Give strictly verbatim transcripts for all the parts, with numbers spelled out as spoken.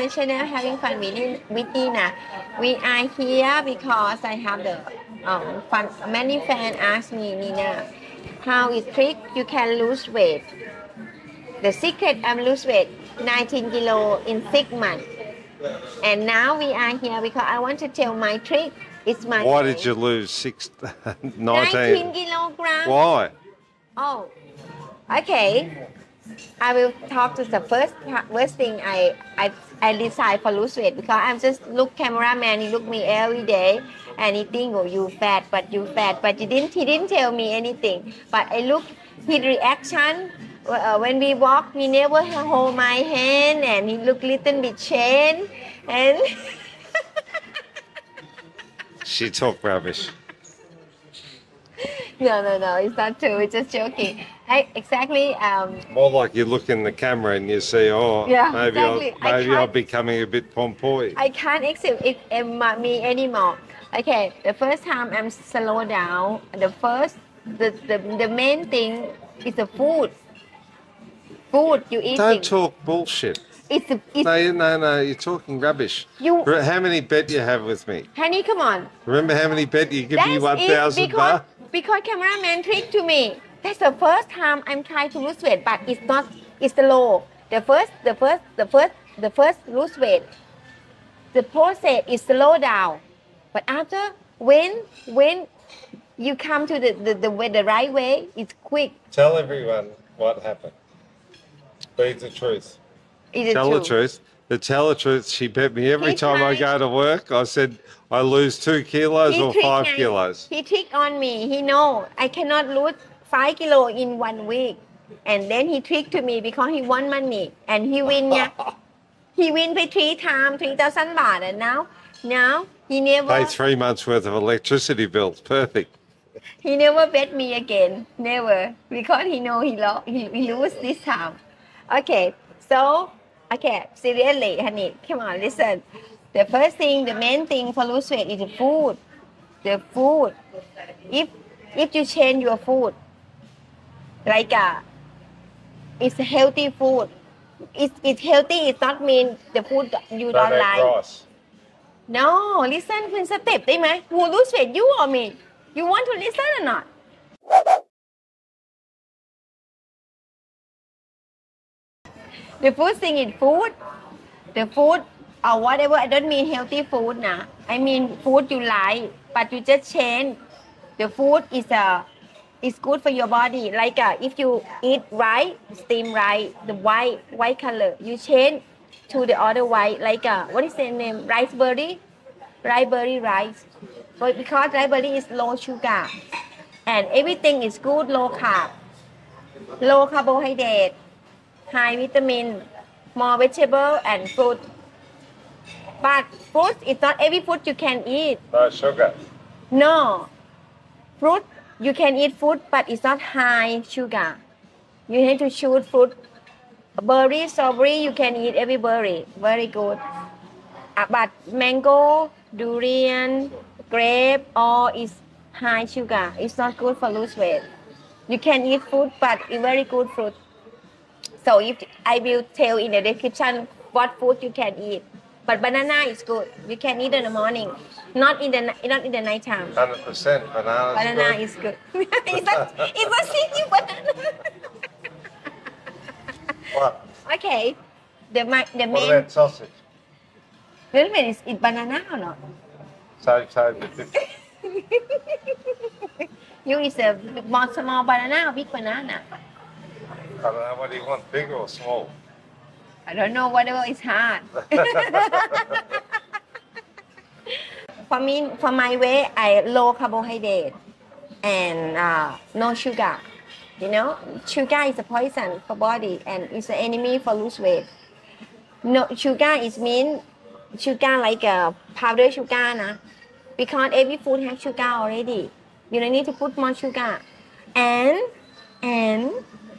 my channel having fun with with Nina. We are here because I have the um, fun. Many fans ask me, Nina, how is trick you can lose weight? The secret I'm lose weight nineteen kilo in six months. And now we are here because I want to tell my trick. It's my Why way. did you lose six, nineteen? nineteen kilograms. Why? Oh, okay. I will talk to the first first thing I I I decide for lose weight because I'm just look cameraman. He look me every day and he think, oh, you fat, but you fat, but he didn't he didn't tell me anything. But I look his reaction uh, when we walk. He never hold my hand and he look little bit changed and. She talk rubbish. No, no, no, it's not true. It's just joking. I exactly. Um, More like you look in the camera and you see, oh, yeah, maybe, exactly. I'll, maybe I'm becoming a bit pompoy. I can't accept it in me anymore. Okay, the first time I'm slow down. The first, the, the, the main thing is the food. Food you eat. Don't talk bullshit. It's, a, it's no, no, no, you're talking rubbish. You, how many bet you have with me? Honey, come on. Remember how many bet you give That's me one thousand baht? Because cameraman tricked to me. That's the first time I'm trying to lose weight, but it's not. It's the low. The first, the first, the first, the first lose weight. The process is slow down, but after when when you come to the the, the way the right way, it's quick. Tell everyone what happened. Be the truth. Is tell true? the truth. To tell the truth, she bet me every he time tried, I go to work. I said I lose two kilos or five me. kilos. He tricked on me. He know I cannot lose five kilo in one week, and then he tricked to me because he want money and he win. Yeah, he win by three times three thousand baht, and now now he never pay three months worth of electricity bills. Perfect. He never bet me again. Never, because he know he lost. He, he lose this time. Okay, so. Okay, seriously, honey, come on, listen. The first thing, the main thing for lose weight is the food. The food. If if you change your food, like uh, it's healthy food. It's it's healthy. It not mean the food you don't, don't like. Rice. No, listen, เป็นสเต็ปได้ไหม Who lose weight, you or me? You want to listen or not? The first thing is food. The food or whatever. I don't mean healthy food nah. I mean food you like, but you just change. The food is a uh, is good for your body. Like uh, if you eat rice, steam rice, the white white color, you change to the other white. Like uh, what is the name? Riceberry, riceberry rice. But because riceberry is low sugar, and everything is good, low carb, low carbohydrate. High vitamin, more vegetable and fruit. But fruit is not every fruit you can eat. No sugar. No. Fruit, you can eat fruit, but it's not high sugar. You need to choose fruit. Berry, strawberry, you can eat every berry. Very good. Uh, but mango, durian, grape, all is high sugar. It's not good for lose weight. You can eat fruit, but it's very good fruit. So if I will tell in the description what food you can eat, but banana is good. You can eat in the morning, not in the not in the night time. Hundred percent banana. Banana good. is good. it's not it's not sticky banana. What? Okay, the the main. What about sausage? Little bit is it banana or not? So so. You is a small small banana or big banana? I don't know, what do you want, big or small? I don't know, whatever is hard. For me, for my way, I low carbohydrate and uh, no sugar. You know, sugar is a poison for body and it's an enemy for lose weight. No, sugar is mean sugar like a powder sugar, nah? Because every food has sugar already. You don't need to put more sugar. And, and,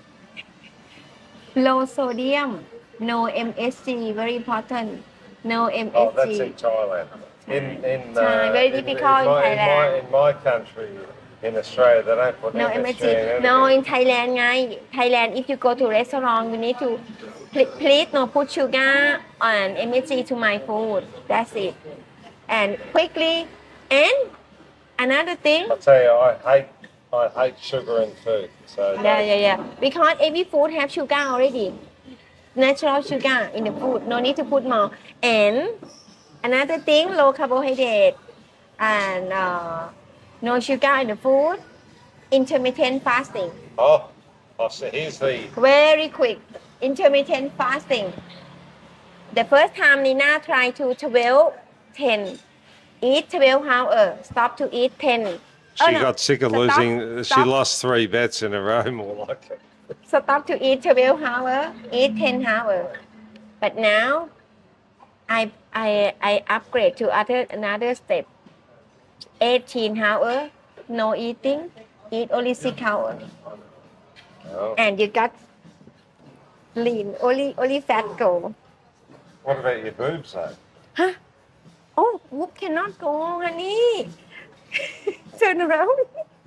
low sodium, no M S G, very important. No M S G. Oh, that's in Thailand. In in uh, very difficult in, in, in, my, in, my, in my country, in Australia, they don't put no M S G. M S G. No, in Thailand, guy. Thailand, if you go to restaurant, you need to please, please no put sugar and M S G to my food. That's it. And quickly. And another thing. I tell you, I hate, I hate sugar in food. So Yeah, yeah, yeah. Because every food have sugar already. Natural sugar in the food. No need to put more. And another thing, low carbohydrate and uh, no sugar in the food. Intermittent fasting. Oh, oh, so here's the. Very quick. Intermittent fasting. The first time Nina tried to twelve, ten. Eat twelve hours. Stop to eat ten. She Oh, no. got sick of Stop, losing. She stop. lost three bets in a row, more like it. Stop to eat twelve hours. Eat ten hours. But now, I I I upgrade to other another step. eighteen hours. No eating. Eat only six hours. Oh. And you got lean. Only only fat go. What about your boobs, though? Huh? Oh, whoop cannot go, honey. Turn around.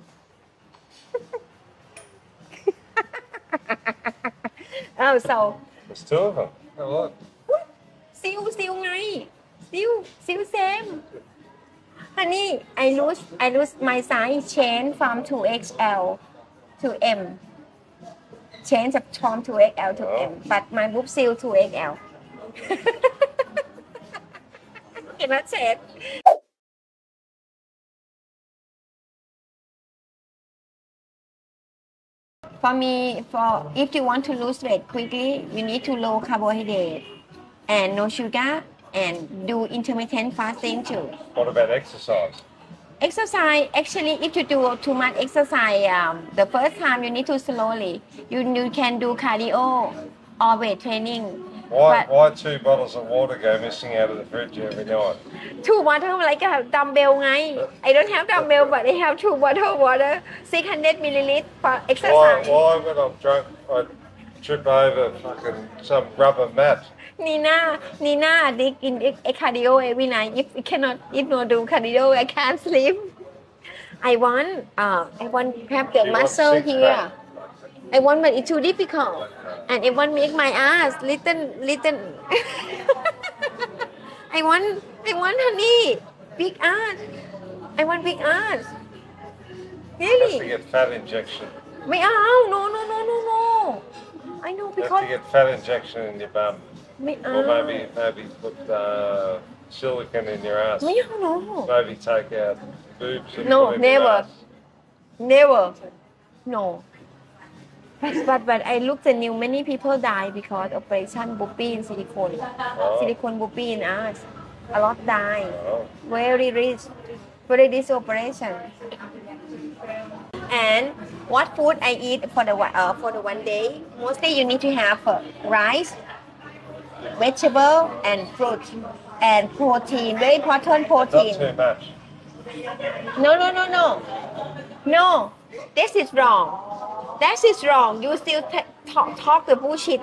Oh, so There's two of them. Oh, look. what? ซิวซิวไงซิวซิว same honey I lose I lose my size change from two X L to M change from two X L to M but my boob still two X L cannot change for me for if you want to lose weight quickly you need to low carbohydrate and no sugar and do intermittent fasting too. What about exercise? Exercise actually if you do too much exercise um, the first time you need to slowly you, you can do cardio or weight training. Why, But why two bottles of water go missing out of the fridge every night? two bottle like a dumbbell ไง I don't have dumbbell but I have two bottle water six hundred milliliters for Why, exercise. why when I'm drunk I trip over fucking some rubber mat? Nina, Nina, dig in a cardio every night. If I cannot, if no do cardio, I can't sleep. I want, uh, I want have the You want muscle six here. pack. I want, but it's too difficult, and I want make my ass little, little. I want, I want honey, big ass. I want big ass. You have to Really? get fat injection. ไม่เอา no no no no no. I know You have because to get fat injection in your bum. ไม่เอา Or maybe maybe put uh, silicone in your ass. ไม่เอา no Maybe take out boobs and No, put in your never. ass. Never. No. But, but but I look the new many people die because operation booping silicone. Oh. Silicone booping ass. A lot die. Oh. Very rich. Very this operation. And what food I eat for the one- uh, for the one day? Mostly you need to have uh, rice, vegetable, and fruit, and protein. Very important Not protein. too much. No, no, no, no. No, this is wrong. That is wrong. You still t- talk, talk the bullshit.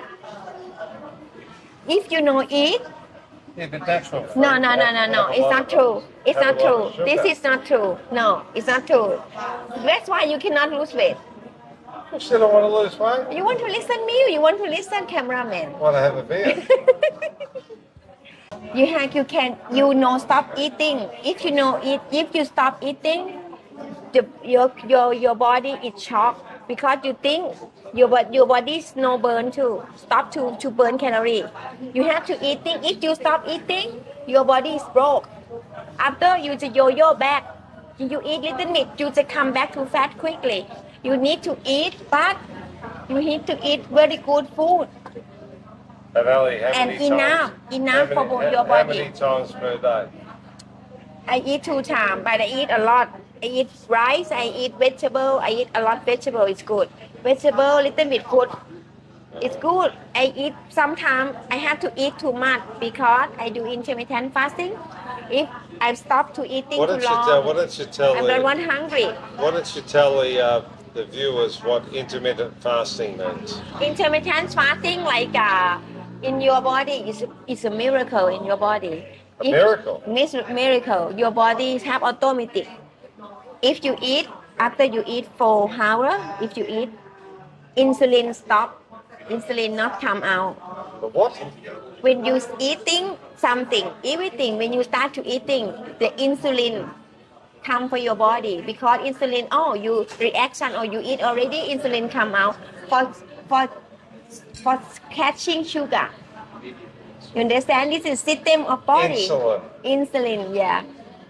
If you know eat, Yeah, but natural. no, no, no, no, no. It's not true. It's not true. This is not true. No, it's not true. That's why you cannot lose weight. I said I want to lose weight. You want to listen me? Or you want to listen, cameraman? I want to have a beer. You have, you can, you know, stop eating. If you know eat, if you stop eating, the, your your your body is shocked because you think your bo- your body is no burn too. Stop to to burn calorie. You have to eating. If you stop eating, your body is broke. After you just yo-yo back, you eat little bit, you just come back to fat quickly. You need to eat, but you need to eat very good food. But Ali, how And many enough, times? enough how for many, both how, your How body. many times per day? I eat two times, but I eat a lot. I eat rice, I eat vegetable, I eat a lot vegetable, it's good. Vegetable, little bit food, it's good. I eat sometimes, I have to eat too much because I do intermittent fasting. If I stop to eating What too did you tell? long, What did you tell I'm not the? one hungry. What did you tell the uh, the viewers what intermittent fasting means? Intermittent fasting, like uh, in your body, is is a miracle in your body. A miracle? Mis- miracle. Your body have automatic. If you eat after you eat four hours, if you eat, insulin stop. insulin not come out. The what? When you eating something, everything, when you start to eating, the insulin come for your body because insulin, oh, you reaction or you eat already, insulin come out for for for catching sugar. You understand? This is system of body. Insulin. Insulin, yeah.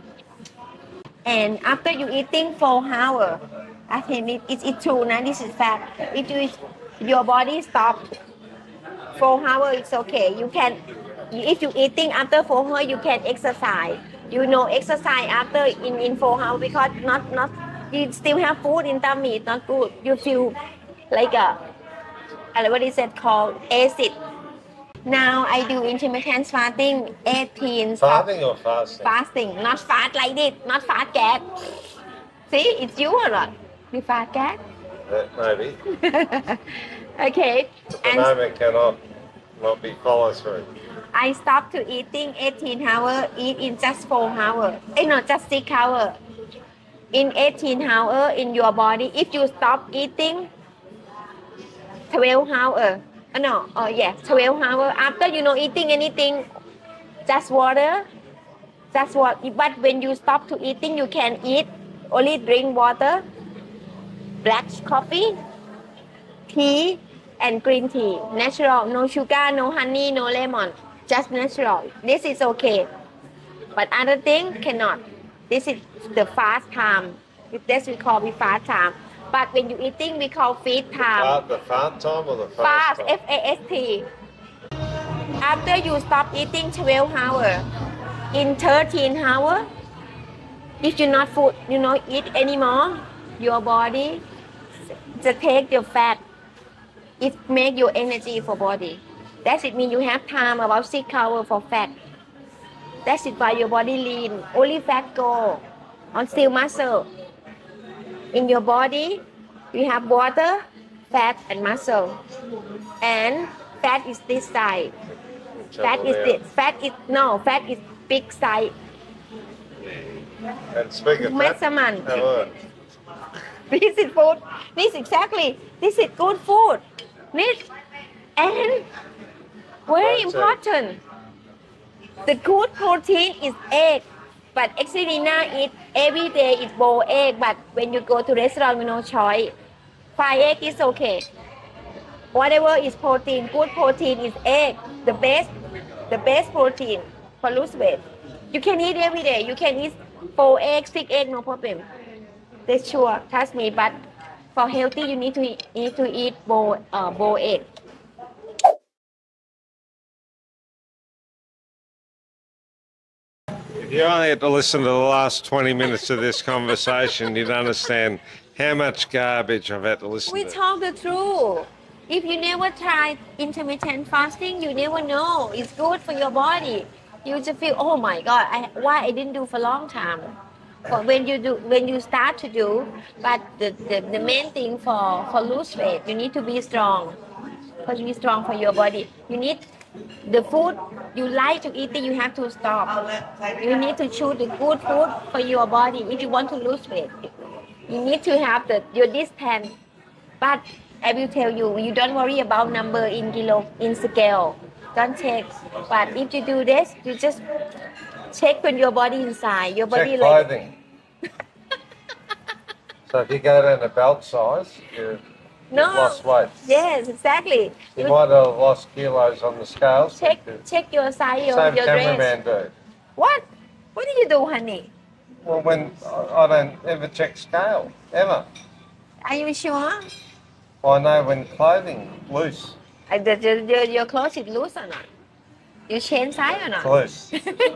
And after you eating four hours, I think it, it's, it's true now. This is fact. If you your body stop four hours, it's okay. You can, if you eating after four hours, you can exercise. You know, exercise after in, in four hours because not not you still have food in tummy. It's not good. You feel like a what is it called acid. Now I do intermittent fasting, eighteen. Fasting or fasting? Fasting, not fast like this, not fast cat. See, it's you or not? You fast cat? Uh, maybe. Okay. At the moment cannot not be followed through. I stop to eating eighteen hours, eat in just four hours. Eh, no, just six hours. In eighteen hours in your body, if you stop eating twelve hours, uh, no, oh yeah, twelve hours. After you know eating anything, just water, just what. But when you stop to eating, you can eat, only drink water, black coffee, tea, and green tea. Natural, no sugar, no honey, no lemon. Just natural. This is okay. But other thing cannot. This is the fast time. This we call the fast time. But when you eating, we call feed time. Fast, the fast time or the fast, Fast, time? F A S T. After you stop eating twelve hours, in thirteen hours, if you not food, you know, eat anymore, your bodyจะ take your fat. It make your energy for body. That's it mean you have time about six hours for fat. That's it why your body lean. Only fat go on still muscle. In your body, you have water, fat, and muscle. And fat is this side. Fat is this. Fat is no. Fat is big side. And speaking of Mess that, man. have a This is food. This exactly. This is good food. This and very important. The good protein is egg, but Excelina eat every day is boiled egg. But when you go to restaurant, you no choice. Fried egg is okay. Whatever is protein, good protein is egg. The best, the best protein for lose weight. You can eat every day. You can eat four eggs, six eggs, no problem. That's sure, trust me. But for healthy, you need to eat, need to eat boiled, uh, boiled egg. If you only had to listen to the last twenty minutes of this conversation, you'd understand how much garbage I've had to listen We to. talk the truth. If you never tried intermittent fasting, you never know. It's good for your body. You just feel, oh my God, I, why I didn't do for a long time. But when you do, when you start to do, but the, the, the main thing for, for lose weight, you need to be strong. For to be strong for your body, you need the food you like to eat. You have to stop. You need to choose the good food for your body if you want to lose weight. You need to have the your distance. But I will tell you, you don't worry about number in kilo in scale. Don't check. But if you do this, you just check when your body inside. Your body Check like clothing. So if you go down to belt size, you, no. you've lost weight. Yes, exactly. You You might have lost kilos on the scales. check but you- check your size, your, Same your dress. cameraman do. What? What do you do, honey? Well, when I I don't ever check scale, ever. Are you sure? I know when clothing loose, Uh, the, the, your, your clothes is loose or not? You change size or not? it's loose.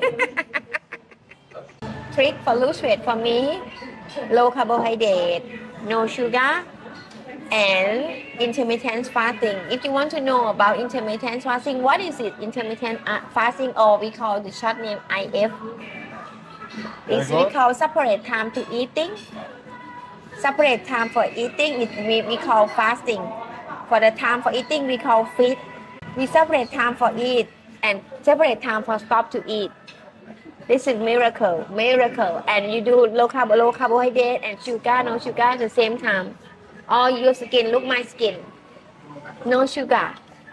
Trick for lose weight for me, low carbohydrate, no sugar, and intermittent fasting. If you want to know about intermittent fasting, what is it? Intermittent uh, fasting, or we call the short name I F. It's we Very good. call separate time to eating. Separate time for eating is we, we call fasting. For the time for eating, we call feed. We separate time for eat and separate time for stop to eat. This is miracle, miracle. And you do low carb, low carbohydrate and sugar, no sugar at the same time. All your skin look my skin. no sugar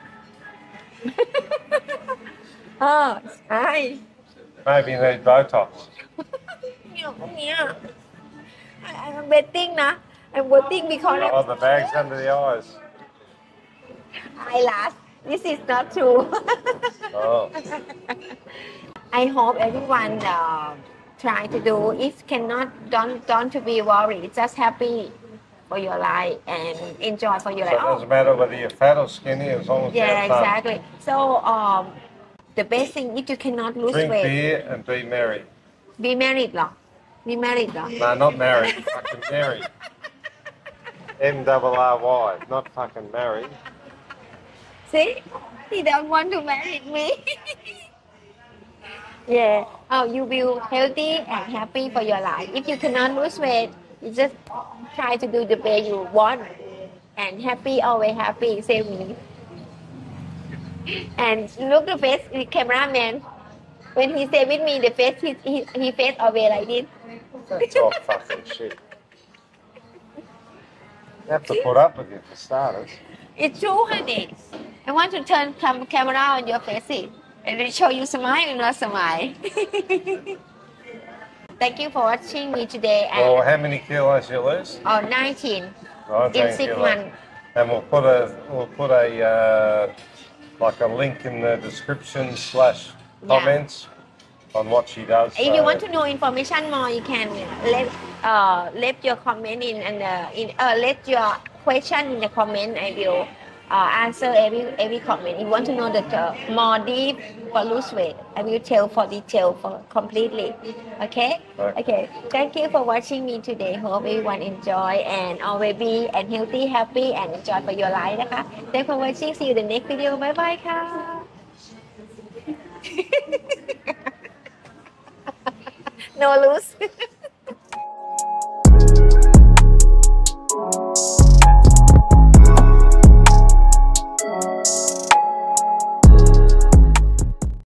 เออใช่ Maybe you need Botox. เนี่ยพวกเนี้ย I- I'm betting นะ I'm waiting because of Oh, the bags under the eyes. eyelash this is not true Oh. I hope everyone uh, try to do if cannot don't don't to be worried just happy for your life and enjoy for your So life it oh, doesn't matter whether you're fat or skinny as long as you yeah have fun. exactly so um the best thing if you cannot lose Drink weight beer and be merry. be married เหรอ be married เหรอ No, not married. Fucking married. M R R Y, not fucking married. See, he don't want to marry me. Yeah. Oh, you will healthy and happy for your life. If you cannot lose weight, you just try to do the way you want. And happy, always happy, same me. And look the face, the cameraman. When he say with me, the face, he, he, he face always like this. That's all fucking shit. You have to put up with it for starters. It's true, honey. I want to turn cam- camera on your face see, and then show you smile and not smile. Thank you for watching me today. And Well, how many kilos you lose? oh, nineteen nineteen in six kilos. months. And we'll put a we'll put a uh, like a link in the description slash comments on what she does. If you so- want to know information more, you can let uh let your comment in and uh, in uh, let your question in the comment. I will uh, answer every every comment. If you want to know the uh, more deep for lose weight, I will tell for detail for completely. Okay. Right. Okay. Thank you for watching me today. Hope everyone enjoy and always be and healthy, happy and enjoy for your life นะคะ Thanks for watching. See you in the next video. Bye bye ค่ะ No lose